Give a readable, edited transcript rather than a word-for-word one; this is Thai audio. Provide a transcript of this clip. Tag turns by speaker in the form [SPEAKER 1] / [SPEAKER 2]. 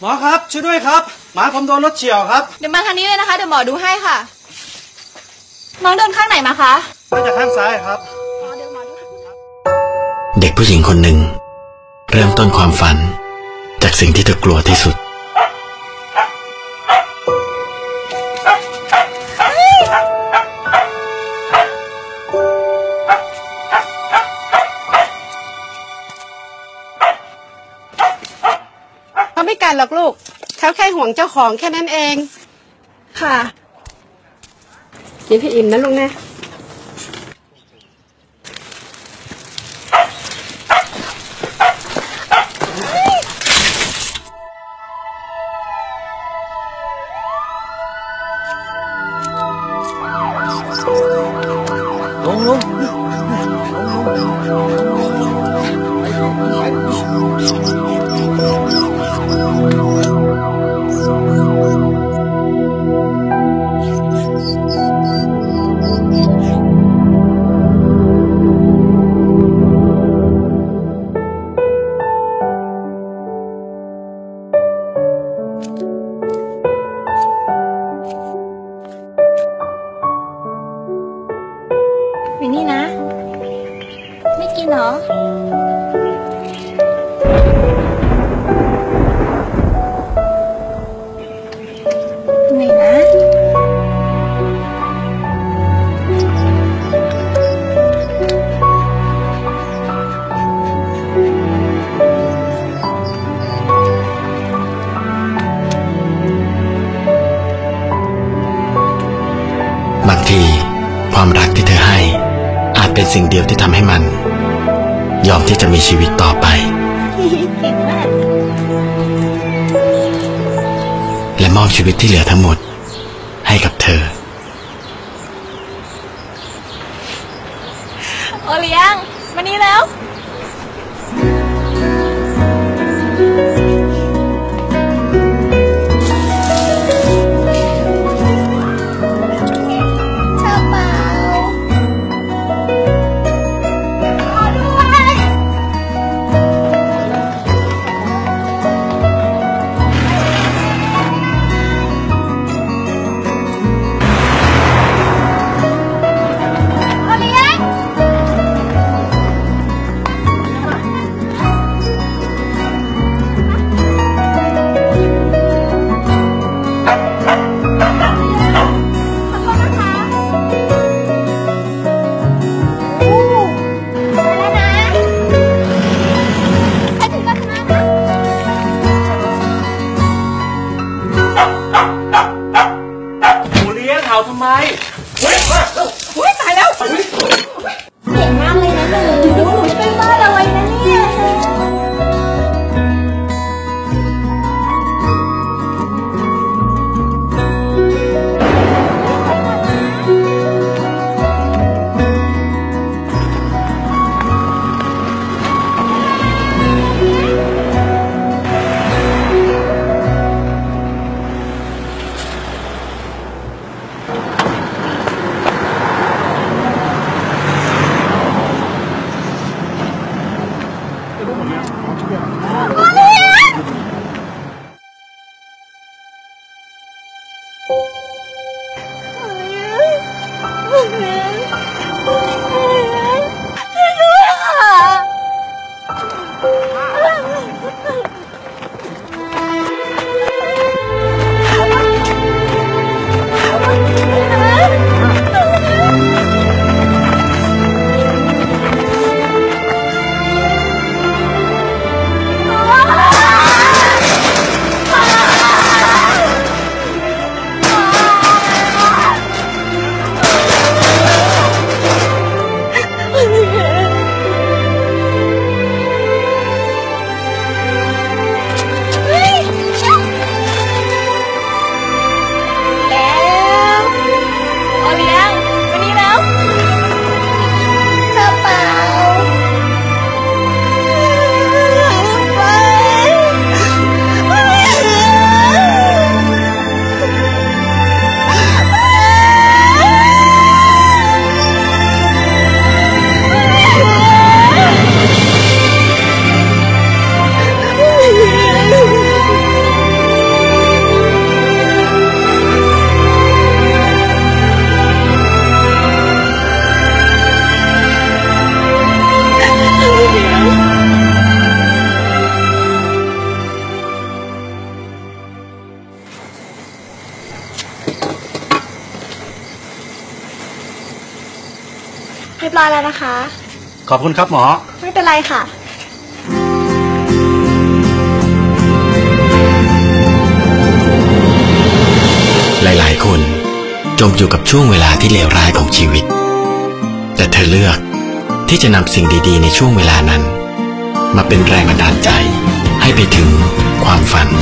[SPEAKER 1] หมอครับช่วยด้วยครับหมาผมโดนรถเฉี่ยวครับ
[SPEAKER 2] เดี๋ยวมาทางนี้เลยนะคะเดี๋ยวหมอดูให้ค่ะน้องเดินข้างไหนมาคะ
[SPEAKER 1] มาจากข้างซ้ายครับ
[SPEAKER 3] เด็กผู้หญิงคนหนึ่งเริ่มต้นความฝันจากสิ่งที่เธอกลัวที่สุด
[SPEAKER 4] เขาไม่กันหรอกลูกเขาแค่ห่วงเจ้าของแค่นั้นเองค่ะกินให้อิ่มนะลุงนะ
[SPEAKER 1] ลุง
[SPEAKER 2] วินนี่นะไม่กินเหรอไหนนะ
[SPEAKER 3] บางทีความรักที่เธอให้อาจเป็นสิ่งเดียวที่ทำให้มันยอมที่จะมีชีวิตต่อไปและมอบชีวิตที่เหลือทั้งหมดให้กับเธอ
[SPEAKER 2] โอเลี้ยงมานี่แล้วเรียบร้อยแล้วนะคะ
[SPEAKER 1] ขอบคุณครับหมอ
[SPEAKER 2] ไม่เป็นไรค่ะ
[SPEAKER 3] หลายๆ คนจมอยู่กับช่วงเวลาที่เลวร้ายของชีวิต แต่เธอเลือกที่จะนำสิ่งดีๆในช่วงเวลานั้นมาเป็นแรงบันดาลใจให้ไปถึงความฝัน